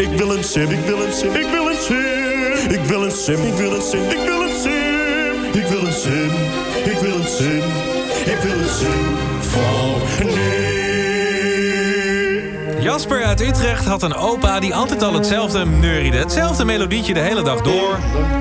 Ik wil een sim, ik wil een sim, ik wil een sim. Ik wil een sim, ik wil een sim, ik wil een sim. Ik wil een sim, ik wil een sim. Ik wil een sim van nee. Jasper uit Utrecht had een opa die altijd al hetzelfde neuriede. Hetzelfde melodietje de hele dag door.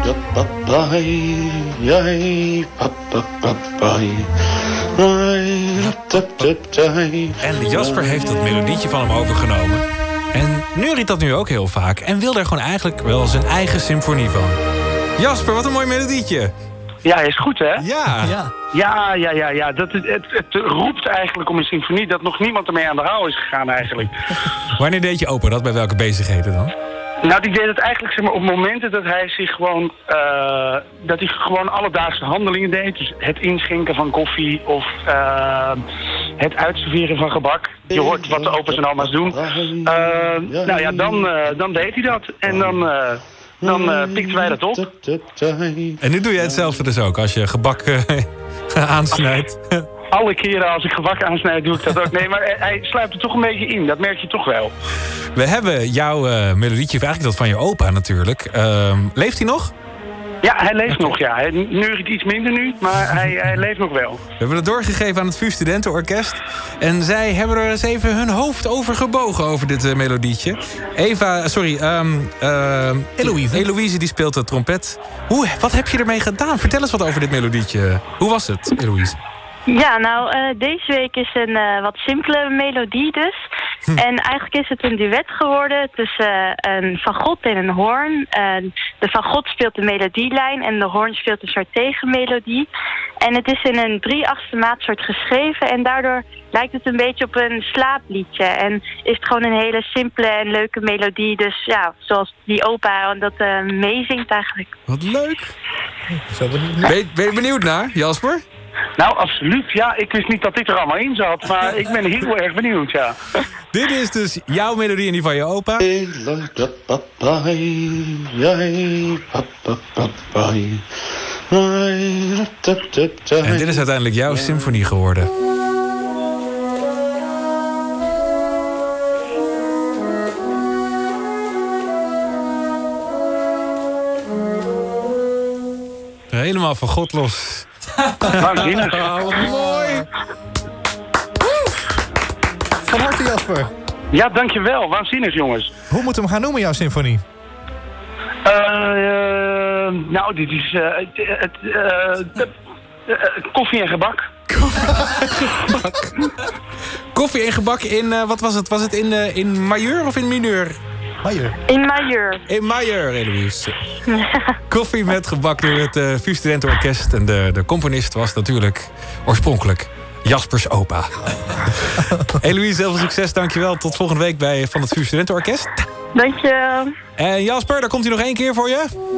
En Jasper heeft dat melodietje van hem overgenomen. En neuriet dat nu ook heel vaak. En wil er gewoon eigenlijk wel zijn eigen symfonie van. Jasper, wat een mooi melodietje. Ja, is goed, hè? Ja. Ja. Het roept eigenlijk om een symfonie dat nog niemand ermee aan de haal is gegaan eigenlijk. Wanneer deed je opa dat? Bij welke bezigheden dan? Nou, die deed het eigenlijk zeg maar, op momenten dat hij zich gewoon... dat hij gewoon alledaagse handelingen deed. Dus het inschenken van koffie of het uitserveren van gebak. Je hoort wat de opa's en oma's doen. Nou ja, dan deed hij dat. En dan pikten wij dat op. En nu doe jij hetzelfde dus ook, als je gebak aansnijdt. Alle keren als ik gebak aansnijd, doe ik dat ook. Nee, maar hij sluipt er toch een beetje in. Dat merk je toch wel. We hebben jouw melodietje, eigenlijk dat van je opa natuurlijk. Leeft hij nog? Ja, hij leeft nog, ja. Hij neuriet iets minder nu, maar hij leeft nog wel. We hebben het doorgegeven aan het VU Studentenorkest. En zij hebben er eens even hun hoofd over gebogen over dit melodietje. Eloïse die speelt de trompet. Wat heb je ermee gedaan? Vertel eens wat over dit melodietje. Hoe was het, Eloïse? Ja, nou, deze week is een wat simpele melodie dus. En eigenlijk is het een duet geworden tussen een fagot en een hoorn. De fagot speelt de melodielijn en de hoorn speelt een soort tegenmelodie. En het is in een 3/8 maatsoort geschreven en daardoor lijkt het een beetje op een slaapliedje. En is het gewoon een hele simpele en leuke melodie. Dus ja, zoals die opa dat meezingt eigenlijk. Wat leuk! Ben je benieuwd naar, Jasper? Nou, absoluut. Ja, ik wist niet dat dit er allemaal in zat. Maar ik ben heel erg benieuwd, ja. Dit is dus jouw melodie en die van je opa. En dit is uiteindelijk jouw symfonie geworden. Helemaal van God los. Waanzinnig. Wat mooi. Van harte, Jasper. Ja, dankjewel. Waanzinnig, jongens. Hoe moeten we hem gaan noemen, jouw symfonie? Nou, dit is koffie en gebak. Koffie en gebak in, wat was het? Was het in majeur of in mineur? Majeur. In majeur. In majeur, Eloïse. Koffie met gebak door het VU Studentenorkest. En de componist was natuurlijk oorspronkelijk Jaspers opa. Eloïse, heel veel succes. Dankjewel. Tot volgende week van het VU Studentenorkest. Dankjewel. En Jasper, daar komt hij nog 1 keer voor je.